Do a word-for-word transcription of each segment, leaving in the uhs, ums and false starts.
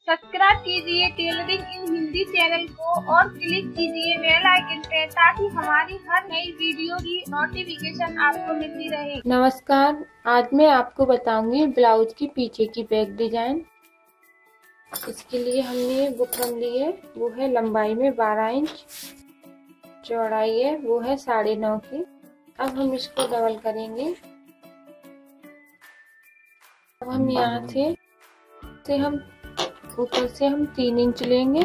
Subscribe कीजिए tailoring इन Hindi channel को और क्लिक कीजिए बेल आइकन पे ताकि हमारी हर नई वीडियो की नोटिफिकेशन आपको मिलती रहे। नमस्कार, आज मैं आपको बताऊंगी ब्लाउज की पीछे की बैक डिजाइन। इसके लिए हमने बुकरम ली है, वो है लंबाई में बारह इंच, चौड़ाई है वो है साढ़े नौ की। अब हम इसको डबल करेंगे। अब हम यहाँ से से हम ऊपर से हम तीन इंच लेंगे,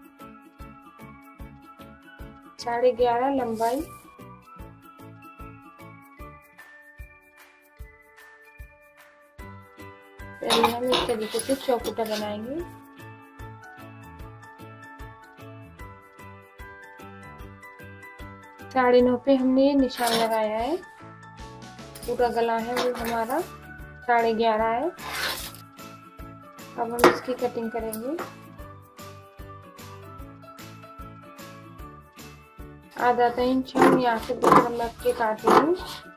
साढ़े ग्यारह लंबाई। पहले हम इस तरीके से चौकुटा बनाएंगे। साढ़े नौ पे हमने ये निशान लगाया है। पूरा गला है वो हमारा साढ़े ग्यारह है। अब हम इसकी कटिंग करेंगे। आधा आधा इंच हम यहाँ से बुकरम रख के काटेंगे।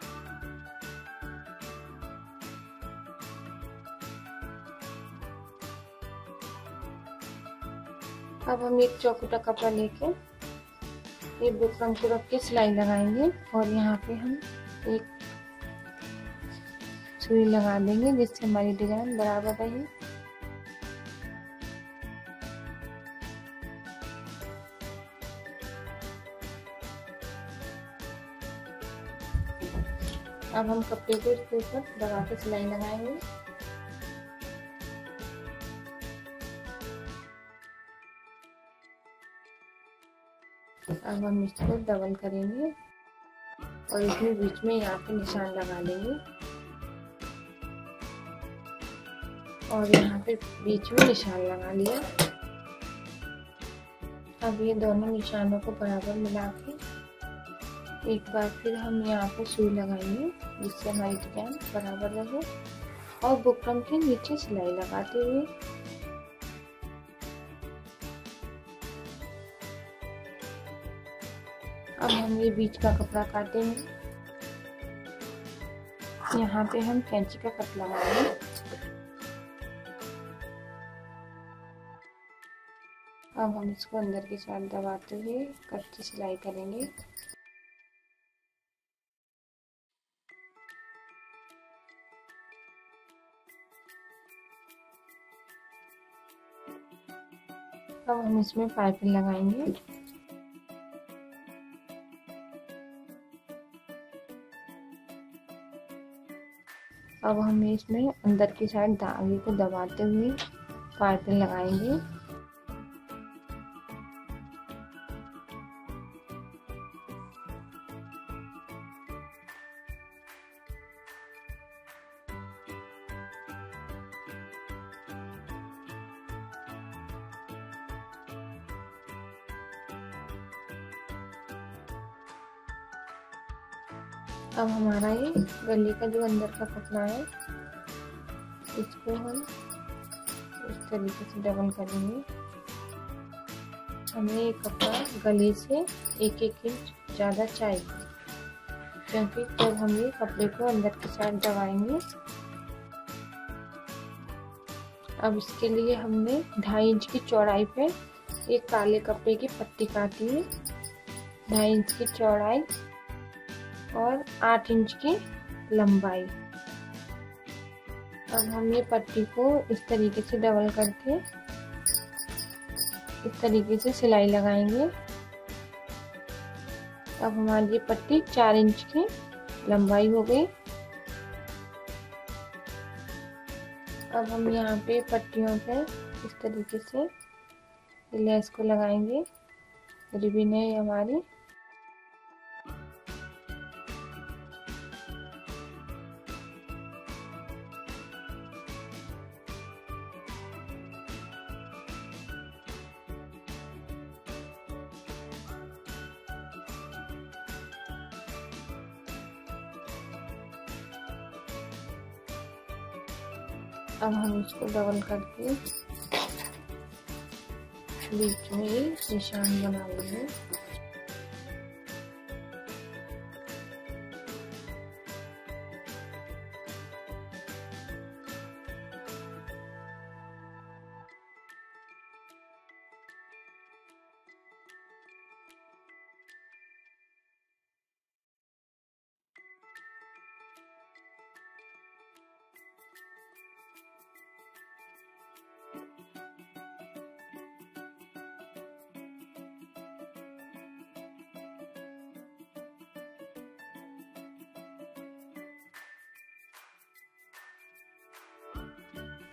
अब हम एक चौकुटा कपड़ा लेके ये बुकरम को रख के सिलाई लगाएंगे और यहाँ पे हम एक सुई लगा देंगे जिससे हमारी डिजाइन बराबर रहे। अब हम कपड़े को इसके ऊपर दबा के सिलाई लगाएंगे। अब हम इसको डबल करेंगे और इसमें बीच में यहाँ पे निशान लगा लेंगे और यहाँ पे बीच में निशान लगा लिया। अब ये दोनों निशानों को बराबर मिला के एक बार फिर हम यहाँ पे सुई लगाएंगे जिससे हमारी डिजाइन बराबर रहे और बुकरम के नीचे सिलाई लगाते हुए अब हम ये बीच का कपड़ा काटेंगे। यहाँ पे हम कैंची का कट लगाएंगे। अब हम इसको अंदर के साथ दबाते हुए कच्ची सिलाई करेंगे। अब हम इसमें पाइपिंग लगाएंगे। अब हम इसमें अंदर की साइड धागे को दबाते हुए पाइपिंग लगाएंगे। अब हमारा ये गले का जो अंदर का कपड़ा है इसको हम इस तरीके से डबल करेंगे। हमें ये कपड़ा गले से एक एक इंच ज़्यादा चाहिए क्योंकि जब हम ये कपड़े को अंदर की साइड दबाएंगे। अब इसके लिए हमने ढाई इंच की चौड़ाई पे एक काले कपड़े की पट्टी काटी है, ढाई इंच की चौड़ाई और आठ इंच की लंबाई। अब हम ये पट्टी को इस तरीके से डबल करके इस तरीके से सिलाई लगाएंगे। अब हमारी ये पट्टी चार इंच की लंबाई हो गई। अब हम यहाँ पे पट्टियों पे इस तरीके से लेस को लगाएंगे। रिबन है हमारी। अब हम इसको डबल करके बीच में निशान बना लेंगे।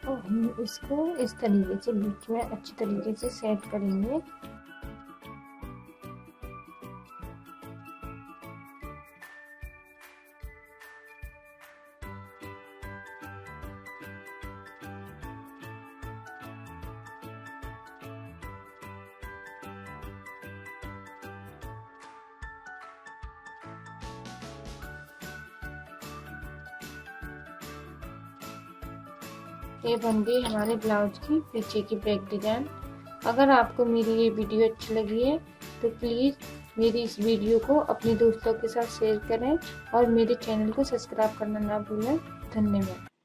और हम इसको इस तरीके से बीच में अच्छी तरीके से सेट करेंगे। ये बन गई हमारे ब्लाउज की पीछे की बैक डिजाइन। अगर आपको मेरी ये वीडियो अच्छी लगी है तो प्लीज़ मेरी इस वीडियो को अपने दोस्तों के साथ शेयर करें और मेरे चैनल को सब्सक्राइब करना ना भूलें। धन्यवाद।